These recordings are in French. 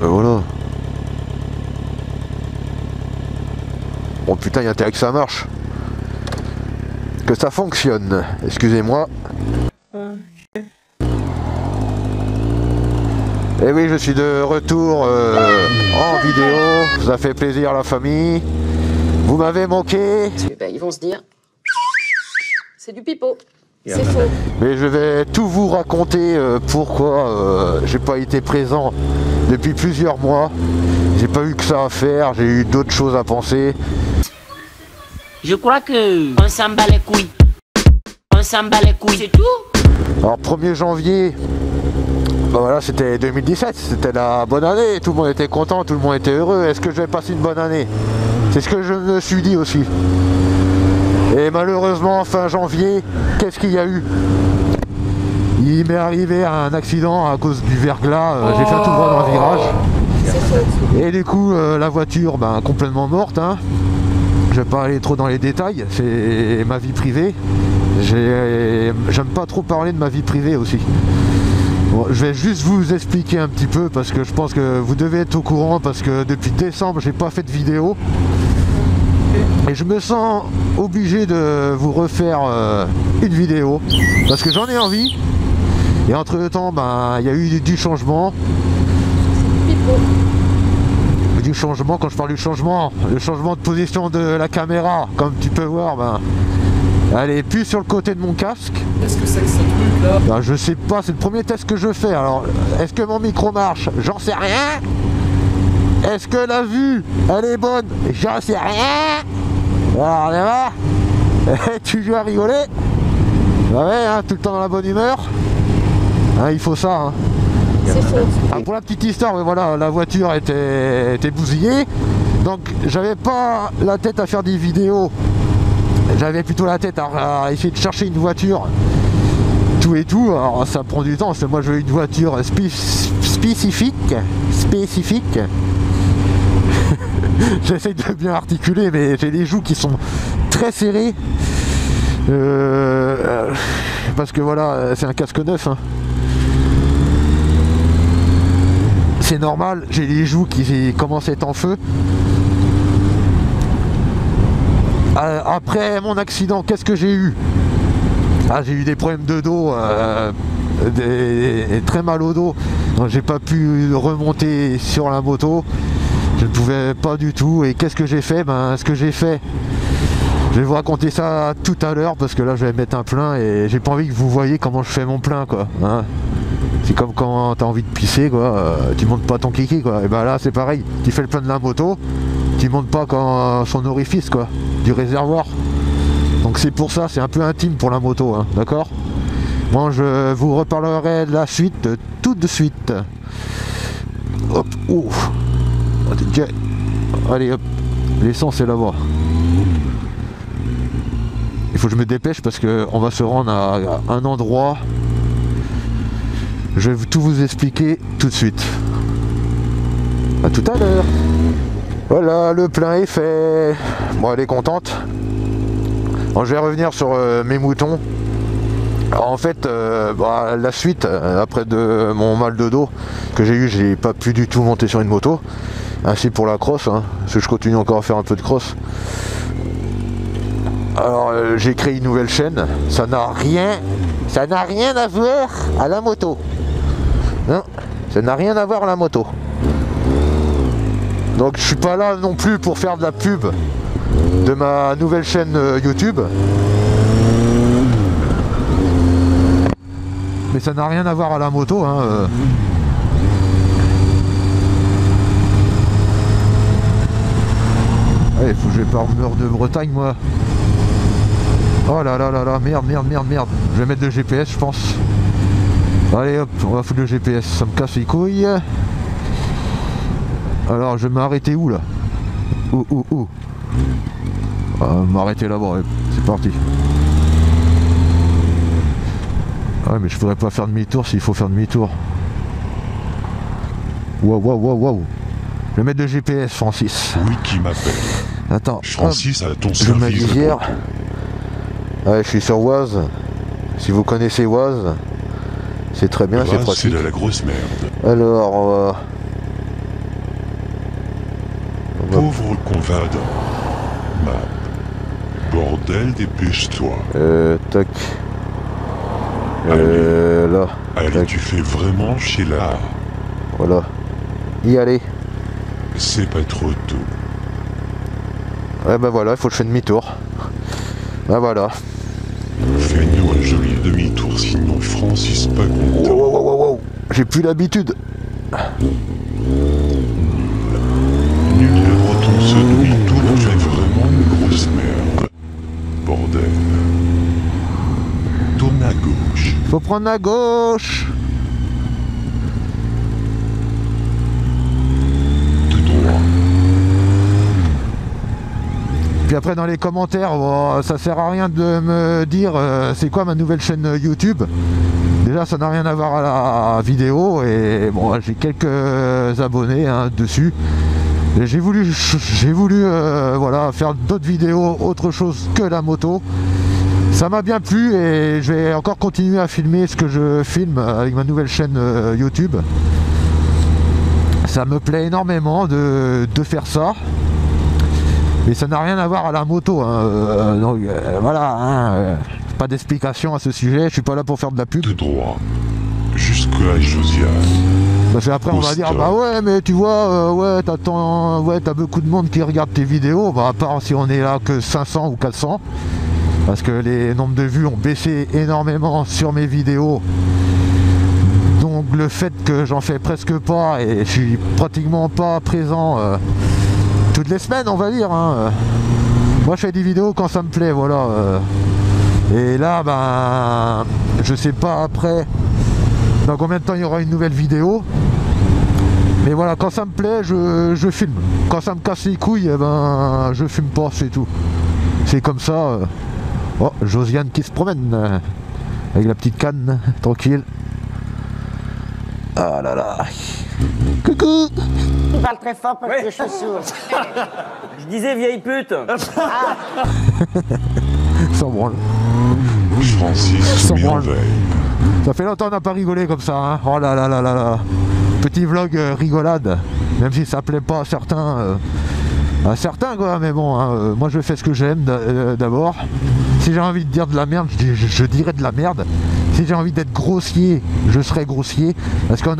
Ben voilà. Bon putain, il y a intérêt que ça marche. Que ça fonctionne. Excusez-moi. Et oui, je suis de retour en vidéo. Ça fait plaisir la famille. Vous m'avez manqué. Ben, ils vont se dire, c'est du pipeau. C'est faux. Mais je vais tout vous raconter pourquoi j'ai pas été présent depuis plusieurs mois. J'ai pas eu que ça à faire, j'ai eu d'autres choses à penser. Je crois que on s'en bat les couilles. On s'en bat les couilles, c'est tout. Alors 1er janvier, bah voilà, c'était 2017, c'était la bonne année, tout le monde était content, tout le monde était heureux. Est-ce que je vais passer une bonne année? C'est ce que je me suis dit aussi. Et malheureusement, fin janvier, qu'est-ce qu'il y a eu? Il m'est arrivé un accident à cause du verglas, j'ai fait un tout droit dans le virage. Et du coup, la voiture, ben, complètement morte. Hein. Je vais pas aller trop dans les détails, c'est ma vie privée. J'aime pas trop parler de ma vie privée aussi. Bon, je vais juste vous expliquer un petit peu parce que je pense que vous devez être au courant parce que depuis décembre, j'ai pas fait de vidéo. Et je me sens obligé de vous refaire une vidéo parce que j'en ai envie. Et entre temps, ben, il y a eu du changement. Du changement, quand je parle du changement, le changement de position de la caméra, comme tu peux voir, ben, elle est plus sur le côté de mon casque. Qu'est-ce que c'est que ce truc là? Ben, je sais pas, c'est le premier test que je fais. Alors, est-ce que mon micro marche? J'en sais rien. Est-ce que la vue, elle est bonne? J'en sais rien. Alors, on est là. Tu joues à rigoler? Ben ouais, hein, tout le temps dans la bonne humeur. Hein, il faut ça. Hein. C'est faux. Ah, pour la petite histoire, voilà, la voiture était bousillée, donc j'avais pas la tête à faire des vidéos, j'avais plutôt la tête à essayer de chercher une voiture, tout et tout. Alors ça prend du temps, parce que moi je veux une voiture spécifique. J'essaye de bien articuler, mais j'ai les joues qui sont très serrées, parce que voilà, c'est un casque neuf. Hein. C'est normal, j'ai les joues qui commencent à être en feu. Après mon accident, qu'est-ce que j'ai eu? J'ai eu des problèmes de dos, très mal au dos. Donc j'ai pas pu remonter sur la moto. Je ne pouvais pas du tout. Et qu'est-ce que j'ai fait? Ben, ce que j'ai fait, je vais vous raconter ça tout à l'heure parce que là je vais mettre un plein et j'ai pas envie que vous voyez comment je fais mon plein, quoi. Hein, c'est comme quand t'as envie de pisser, quoi, tu montes pas ton kiki, quoi. Et ben là c'est pareil, tu fais le plein de la moto, tu montes pas quand son orifice, quoi, du réservoir. Donc c'est pour ça, c'est un peu intime pour la moto, hein, d'accord? Moi je vous reparlerai de la suite tout de suite. Hop, ouf. Allez hop, l'essence est là-bas. Il faut que je me dépêche parce qu'on va se rendre à un endroit. Je vais tout vous expliquer tout de suite. A tout à l'heure. Voilà, le plein est fait. Bon, elle est contente. Alors, je vais revenir sur mes moutons. Alors, en fait, la suite, après de mon mal de dos que j'ai eu, j'ai pas pu du tout monter sur une moto. Ainsi pour la crosse, hein, parce que je continue encore à faire un peu de crosse. Alors j'ai créé une nouvelle chaîne, ça n'a rien à voir à la moto. Non, ça n'a rien à voir à la moto. Donc je suis pas là non plus pour faire de la pub de ma nouvelle chaîne YouTube. Mais ça n'a rien à voir à la moto, hein. Il faut que je vais par mur de Bretagne, moi. Oh là là là là, merde. Je vais mettre le GPS, je pense. Allez hop, on va foutre le GPS, ça me casse les couilles. Alors, je vais m'arrêter où là? Où m'arrêter là-bas, ouais. C'est parti. Ouais, mais je pourrais pas faire demi-tour s'il faut faire demi-tour. Waouh. Je vais mettre le GPS, Francis. Oui, qui m'appelle? Attends. Francis à ton je ma service. visière. Ouais, je suis sur Oise. Si vous connaissez Oise, c'est très bien, c'est pratique. C'est de la grosse merde. Alors, Pauvre convade. Map. Bordel, dépêche-toi. Tac. Là. Allez, Tac. tu fais vraiment chier là. Voilà. Y aller. C'est pas trop tôt. Ouais bah voilà, il faut que je fasse demi-tour. Bah voilà. Fais-nous un joli demi-tour, sinon Francis pas Wow, content. wow, wow, wow. J'ai plus l'habitude. Nul et breton, ce demi-tour, tu es vraiment une grosse merde. Bordel. Tourne à gauche. Faut prendre la gauche. Tout droit. Puis après dans les commentaires, oh, ça sert à rien de me dire c'est quoi ma nouvelle chaîne YouTube. Déjà ça n'a rien à voir à la vidéo et bon j'ai quelques abonnés hein, dessus. Et j'ai voulu voilà, faire d'autres vidéos, autre chose que la moto. Ça m'a bien plu et je vais encore continuer à filmer ce que je filme avec ma nouvelle chaîne YouTube. Ça me plaît énormément de faire ça. Mais ça n'a rien à voir à la moto. Hein. Donc voilà, hein, pas d'explication à ce sujet. Je suis pas là pour faire de la pub. Tout droit. Jusqu'à Josiane. Parce qu'après on va dire bah ouais mais tu vois ouais t'as beaucoup de monde qui regarde tes vidéos, bah, à part si on est là que 500 ou 400 parce que les nombres de vues ont baissé énormément sur mes vidéos, donc le fait que j'en fais presque pas et je suis pratiquement pas présent toutes les semaines on va dire hein. Moi je fais des vidéos quand ça me plaît voilà et là ben je sais pas après dans combien de temps il y aura une nouvelle vidéo. Mais voilà, quand ça me plaît, je filme. Quand ça me casse les couilles, eh ben, je filme pas, c'est tout. C'est comme ça. Oh, Josiane qui se promène avec la petite canne, tranquille. Ah là là. Coucou. Tu parles très fort parce que je suis sourd. Je disais vieille pute. Sans branle. Francis, Sans branle. merveille. Ça fait longtemps qu'on n'a pas rigolé comme ça. Hein. Oh là là là là là. Petit vlog rigolade. Même si ça plaît pas à certains. À certains quoi, mais bon, hein, moi je fais ce que j'aime d'abord. Si j'ai envie de dire de la merde, je dirais de la merde. Si j'ai envie d'être grossier, je serai grossier. Parce qu'il y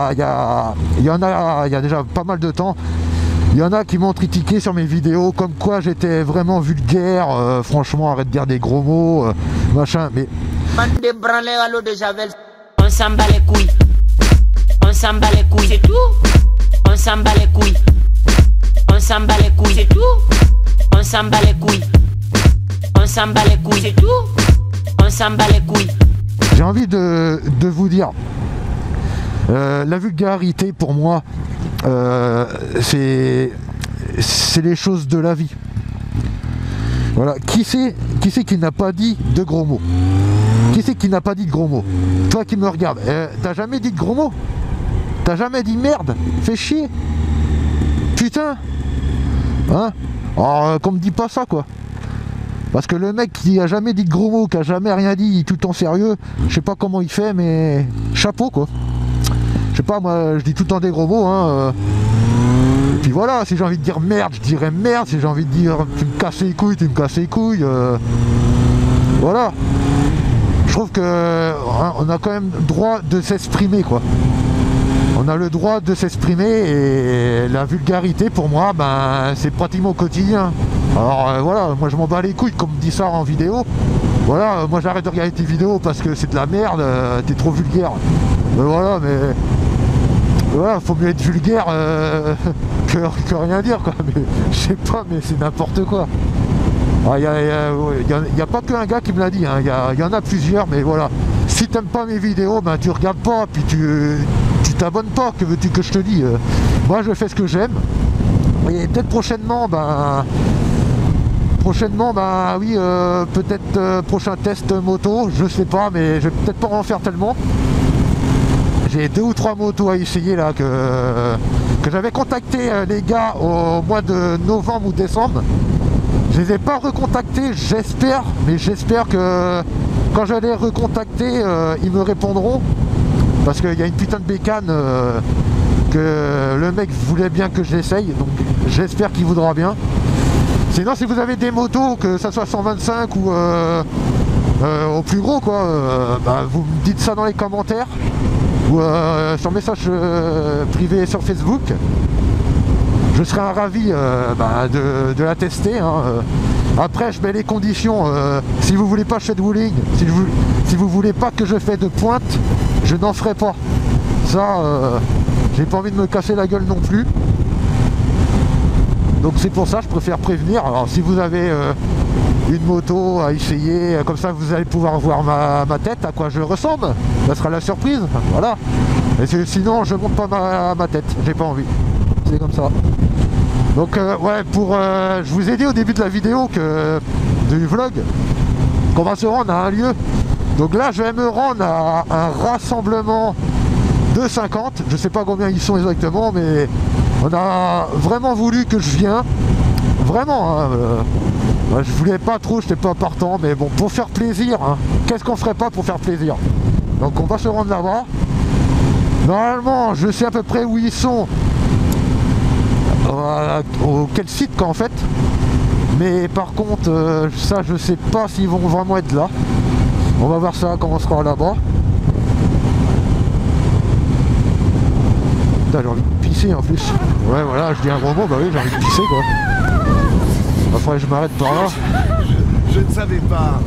a déjà pas mal de temps, il y en a qui m'ont critiqué sur mes vidéos, comme quoi j'étais vraiment vulgaire. Franchement, arrête de dire des gros mots, machin. Mais Bande de branleurs à l'eau de Javel. On s'en bat les couilles. On s'en bat les couilles, c'est tout. On s'en bat les couilles. On s'en bat les couilles, c'est tout. On s'en bat les couilles. On s'en bat les couilles, c'est tout. On s'en bat les couilles. j'ai envie de vous dire, la vulgarité pour moi, c'est les choses de la vie. Voilà, qui c'est qui n'a pas dit de gros mots? Qui c'est qui n'a pas dit de gros mots? Toi qui me regardes, t'as jamais dit de gros mots? T'as jamais dit merde? Fais chier. Putain. Hein? Alors qu'on me dit pas ça quoi. Parce que le mec qui a jamais dit de gros mots, qui a jamais rien dit, tout en sérieux, je sais pas comment il fait, mais chapeau quoi. Je sais pas, moi je dis tout le temps des gros mots hein. Et puis voilà, si j'ai envie de dire merde, je dirais merde. Si j'ai envie de dire tu me casses les couilles, tu me casses les couilles. Voilà. Je trouve que hein, on a quand même le droit de s'exprimer quoi. On a le droit de s'exprimer et la vulgarité pour moi, ben c'est pratiquement au quotidien. Alors voilà, moi je m'en bats les couilles comme on dit ça en vidéo. Voilà, moi j'arrête de regarder tes vidéos parce que c'est de la merde, t'es trop vulgaire. Mais voilà, mais voilà, faut mieux être vulgaire que rien dire quoi. Mais je sais pas, mais c'est n'importe quoi. Il n'y a pas qu'un gars qui me l'a dit, hein. Il y en a plusieurs, mais voilà. Si t'aimes pas mes vidéos, ben tu regardes pas, puis tu t'abonnes pas, que veux-tu que je te dise. Moi je fais ce que j'aime. Et peut-être prochainement, oui, peut-être prochain test moto, je sais pas, mais je vais peut-être pas en faire tellement. J'ai 2 ou 3 motos à essayer là que j'avais contacté les gars au mois de novembre ou décembre. Je les ai pas recontactés, j'espère, mais j'espère que quand je vais les recontacter, ils me répondront. Parce qu'il y a une putain de bécane que le mec voulait bien que je l'essaye, donc j'espère qu'il voudra bien. Sinon, si vous avez des motos, que ça soit 125 ou au plus gros, quoi, bah, vous me dites ça dans les commentaires ou sur message privé sur Facebook. Je serais ravi bah, de la tester. Hein. Après, je mets les conditions. Si vous voulez pas que je fais de wheeling, si vous voulez pas que je fais de pointe, je n'en ferai pas. Ça, j'ai pas envie de me casser la gueule non plus. Donc c'est pour ça, je préfère prévenir. Alors si vous avez une moto à essayer, comme ça vous allez pouvoir voir ma tête, à quoi je ressemble. Ça sera la surprise, voilà. Et sinon je monte pas ma tête, j'ai pas envie. C'est comme ça. Donc ouais, je vous ai dit au début de la vidéo du vlog qu'on va se rendre à un lieu. Donc là je vais me rendre à un rassemblement de 50, je sais pas combien ils sont exactement, mais on a vraiment voulu que je vienne. Vraiment, hein, je voulais pas trop, j'étais pas partant, mais bon, pour faire plaisir, hein, qu'est-ce qu'on ferait pas pour faire plaisir? Donc on va se rendre là-bas. Normalement, je sais à peu près où ils sont. Quel site quoi en fait. Mais par contre, ça je sais pas s'ils vont vraiment être là. On va voir ça quand on sera là-bas. Putain, j'ai envie de pisser en plus. Ouais voilà, je dis un gros mot, bah oui j'ai envie de pisser quoi. Après je m'arrête par là. Je ne savais pas.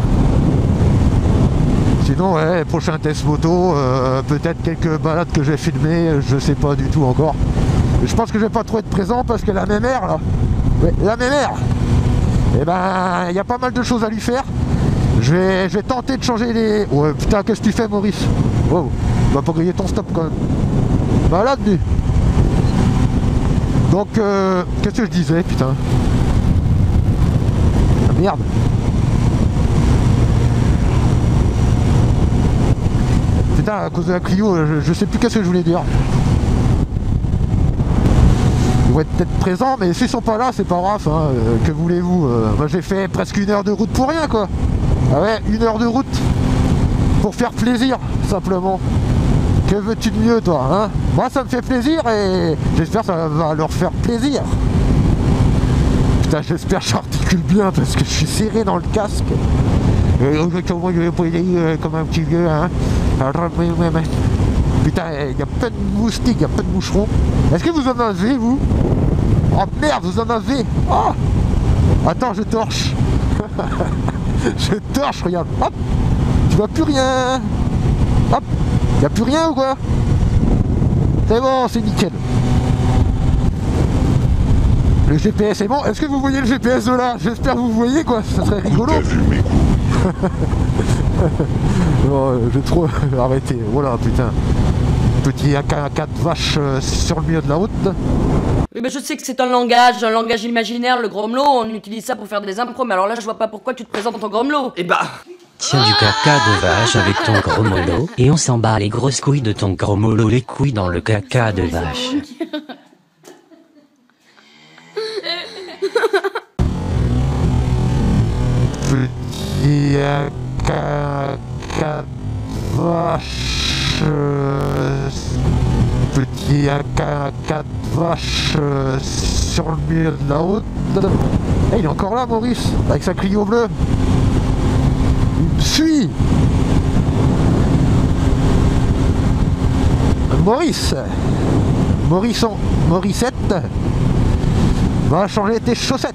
Sinon ouais, prochain test moto, peut-être quelques balades que j'ai filmées, je sais pas du tout encore. Je pense que je vais pas trop être présent parce que la mémère là, ouais, la mémère, et ben il y a pas mal de choses à lui faire. Je vais tenter de changer les... Ouais putain, qu'est-ce que tu fais Maurice? Wow, tu vas pas griller ton stop quand même. Malade lui. Donc qu'est-ce que je disais putain? Ah, merde. Putain, à cause de la Clio, je sais plus qu'est-ce que je voulais dire. Ils vont être peut-être présents, mais s'ils sont pas là, c'est pas grave, hein, que voulez-vous, moi j'ai fait presque 1 heure de route pour rien quoi. Ah ouais, 1 heure de route pour faire plaisir, simplement. Que veux-tu de mieux toi, hein? Moi ça me fait plaisir et j'espère que ça va leur faire plaisir. Putain, j'espère que j'articule bien parce que je suis serré dans le casque. Comme un petit vieux, hein. Putain, il y a plein de moustiques, il y a plein de moucherons. Est-ce que vous en avez, vous? Oh merde, vous en avez? Oh, attends, je torche. Je torche, regarde. Hop, tu vois plus rien. Hop, il n'y a plus rien ou quoi? C'est bon, c'est nickel. Le GPS est bon. Est-ce que vous voyez le GPS de là? J'espère que vous voyez quoi, ça serait rigolo. T'as vu mes coups? Oh, j'ai trop arrêté. Voilà, putain. Petit AK4 vache sur le milieu de la route. Oui, mais je sais que c'est un langage imaginaire, le grommelot. On utilise ça pour faire des impros, mais alors là, je vois pas pourquoi tu te présentes en tant que grommelot. Eh bah... Tiens du caca de vache avec ton gros mollo et on s'en bat les grosses couilles de ton gros mollo, les couilles dans le caca de vache. Petit AK4 vache. Petit AK4 vache sur le milieu de la route. Hey, il est encore là Maurice, avec sa Clio bleue. Il me suit. Maurice, Morissette, va changer tes chaussettes.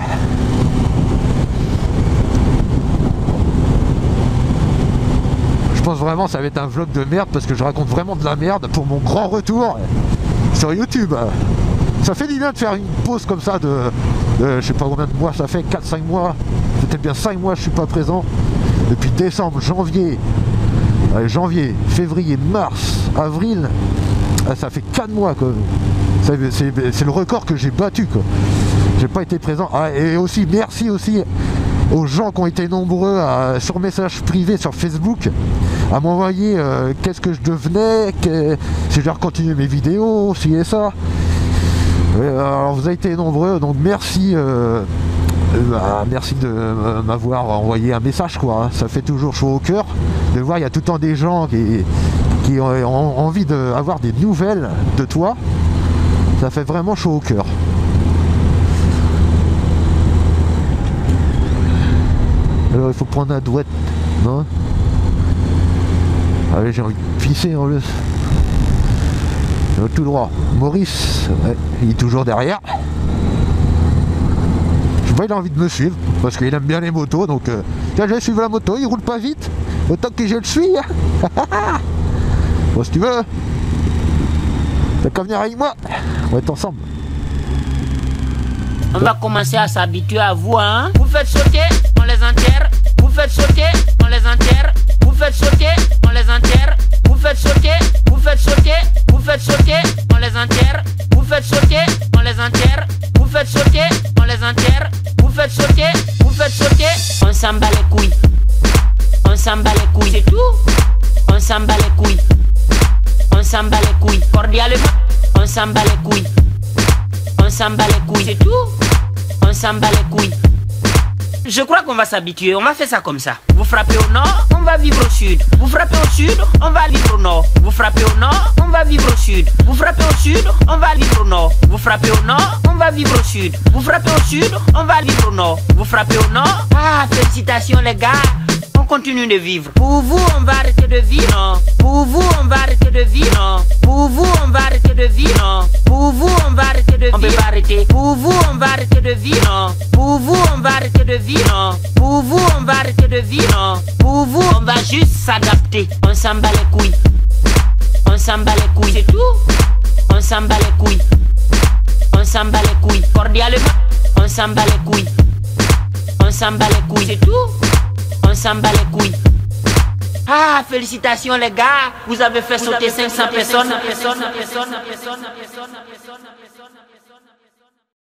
Je pense vraiment que ça va être un vlog de merde parce que je raconte vraiment de la merde pour mon grand retour sur YouTube. Ça fait du bien de faire une pause comme ça de je sais pas combien de mois ça fait, 4-5 mois. C'était bien 5 mois je suis pas présent. Depuis décembre, janvier, février, mars, avril, ça fait 4 mois quoi. C'est le record que j'ai battu quoi. J'ai pas été présent. Ah, et aussi merci aussi aux gens qui ont été nombreux sur message privé sur Facebook à m'envoyer qu'est-ce que je devenais, si je dois continuer mes vidéos, si et ça. Alors vous avez été nombreux, donc merci. Merci de m'avoir envoyé un message quoi. Ça fait toujours chaud au cœur de voir il y a tout le temps des gens qui ont envie d'avoir des nouvelles de toi. Ça fait vraiment chaud au cœur. Alors il faut prendre la douette, non? Allez, j'ai envie de pisser en plus. Tout droit. Maurice, ouais, il est toujours derrière. Je vois, il a envie de me suivre parce qu'il aime bien les motos, donc tiens, je vais suivre la moto, il roule pas vite, autant que je le suis. Bon, si tu veux, t'as qu'à venir avec moi, on va être ensemble. On va commencer à s'habituer à vous, hein. Vous faites sauter, on les enterre. Vous faites sauter, on les enterre. Vous faites sauter, on les enterre. Vous faites sauter, vous faites sauter, vous faites sauter, on les enterre. Vous faites sauter, on les enterre. Vous faites sauter, on les enterre. Vous faites sauter, vous faites sauter. On s'en bat les couilles. On s'en bat les couilles, c'est tout. On s'en bat les couilles. On s'en bat les couilles, cordialement. On s'en bat les couilles. On s'en bat les couilles, c'est tout. On s'en bat les couilles. Je crois qu'on va s'habituer, on va faire ça comme ça. Vous frappez au nord, on va vivre au sud. Vous frappez au sud, on va vivre au nord. Vous frappez au nord, on va vivre au sud. Vous frappez au sud, on va vivre au nord. Vous frappez au nord, on va vivre au sud. Vous frappez au sud, on va vivre au nord. Vous frappez au nord. Ah, félicitations les gars. On continue de vivre. Pour vous, on va arrêter de vivre, non. Pour vous, on va arrêter de vivre, non. Pour vous, on va arrêter de vivre, non. Pour vous, on va arrêter de vivre. On peut pas arrêter. Pour vous, on va arrêter de vivre, non. Pour vous, on va arrêter de vivre, non. Pour vous, on va arrêter de vivre, non. Pour vous, on va juste s'adapter. On s'en bat les couilles. On s'en bat les couilles, c'est tout. On s'en bat les couilles. On s'en bat les couilles, cordialement. On s'en bat les couilles. On s'en bat les couilles, c'est tout. On s'en bat les couilles. Ah, félicitations les gars, vous avez fait sauter 500 personnes.